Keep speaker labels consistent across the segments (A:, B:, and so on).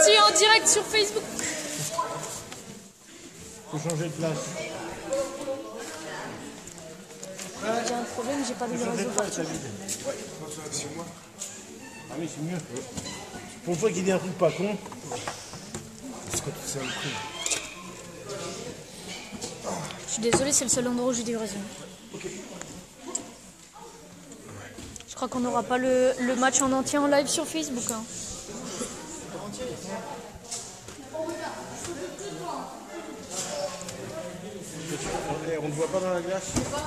A: sorti en direct sur Facebook.
B: Faut changer de place.
A: J'ai un problème, j'ai pas de réseau partout.
B: Ouais, c'est moi. Ah oui, c'est mieux. Pour une fois qu'il dit un truc pas con. C'est quand c'est un truc.
A: Je suis désolé, c'est le seul endroit où j'ai des raisons. Je crois qu'on n'aura pas le match en entier en live sur Facebook. Hein.
B: On ne voit pas dans la glace.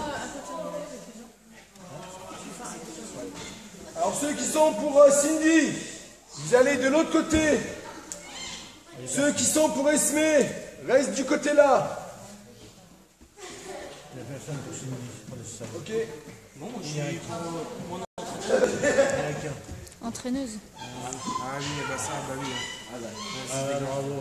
C: Alors ceux qui sont pour Cindy, vous allez de l'autre côté. Ceux qui sont pour Esmé, restent du côté là.
B: Il n'y a personne pour Cindy.
C: Ok.
D: Bon, moi je suis pour mon
A: Entraîneuse.
D: Ah oui, bah ça, bah oui.
B: Bravo.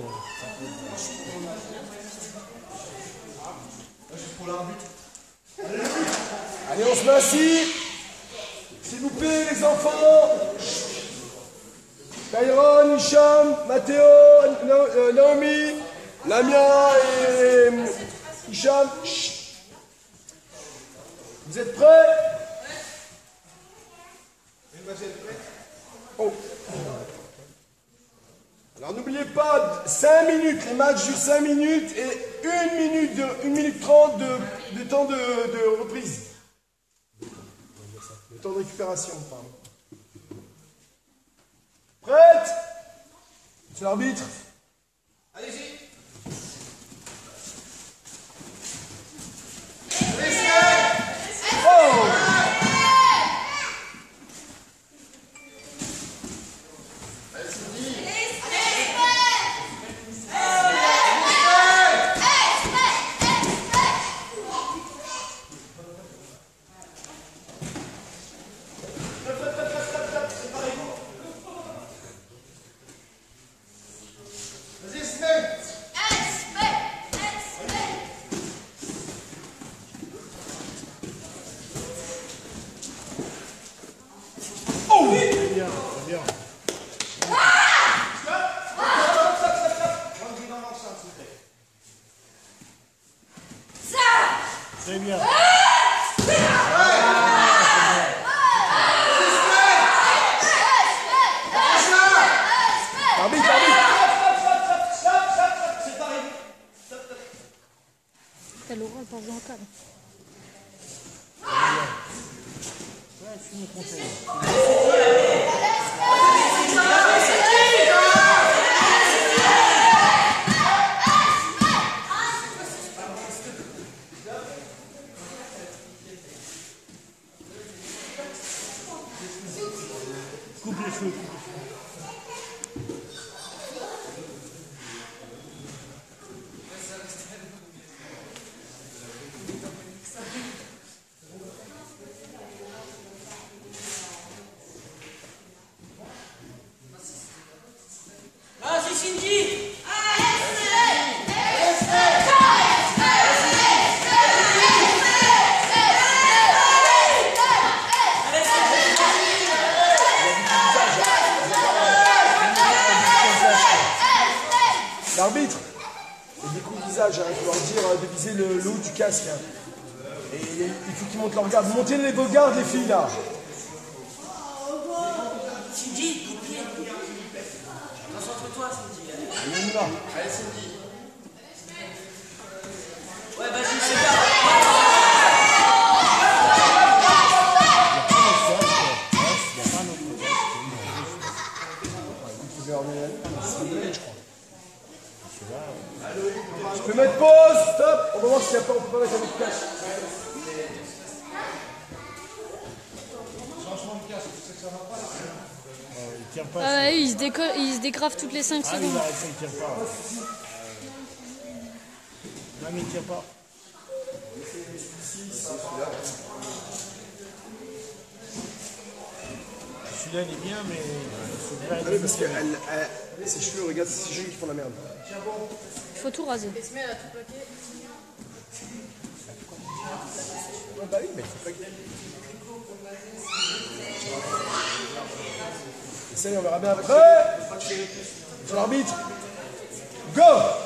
C: Je suis pour l'arbitre. Allez, on se met assis. S'il vous plaît, les enfants. Tyron, Hicham, Mathéo, Naomi, Lamia et Hicham. Vous êtes prêts? Oh. Alors n'oubliez pas, 5 minutes, les matchs durent 5 minutes et 1 minute 30 de temps de reprise. Le temps de récupération, pardon. Prête? C'est l'arbitre. Allez-y. Oh!
B: Très bien.
A: T'as Laura, elle passe dans le cadre.
B: Ouais, je suis mon conseil. Coupe les cheveux.
D: Ah, c'est Cindy!
C: L'arbitre, il y a des coups de visage, il faut leur dire de viser le haut du casque. Hein. Et il faut qu'ils montent leur garde. Montez vos gardes, les filles, là.
D: Cindy, coup de pied. Concentre-toi, Cindy.
C: Allez, on y va.
D: Allez, Cindy. Ouais, vas-y, c'est bien. Je peux mettre pause, stop. On va voir s'il n'y a pas, on peut pas mettre un autre casque. Changement de casque, c'est que ça va pas là.
B: Il tient pas.
A: Ah ouais, il se dégrave toutes les 5
B: Ah oui,
A: secondes.
B: là, ça ne tient pas. Non, mais il ne tient pas. Celui-là, il est bien, mais...
C: Ah oui, parce que ses cheveux, regarde, c'est ses cheveux qui font la merde.
A: Il faut tout raser.
C: Ouais, bah oui, mais il faut pas qu'il... Essaye, on verra bien après. Sur l'arbitre. Go!